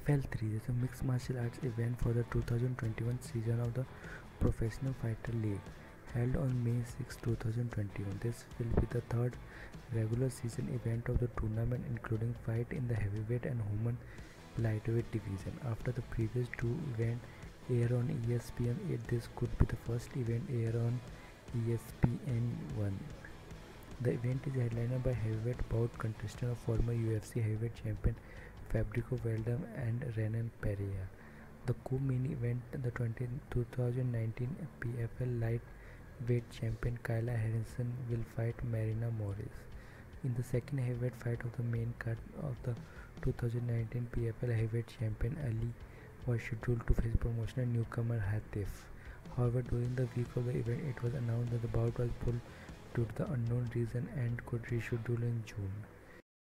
PFL 3 is a mixed martial arts event for the 2021 season of the Professional Fighter League, held on May 6, 2021. This will be the third regular season event of the tournament, including fight in the heavyweight and human lightweight division. After the previous two events air on ESPN 8, this could be the first event air on ESPN 1. The event is headlined by heavyweight bout contestant of former UFC heavyweight champion Fabricio Werdum and Renan Pereira. The co-main event, the 2019 PFL lightweight champion Kayla Harrison will fight Marina Morris. In the second heavyweight fight of the main card of the 2019 PFL heavyweight champion Ali was scheduled to face promotional newcomer Hatif. However, during the week of the event, it was announced that the bout was pulled due to the unknown reason and could reschedule in June.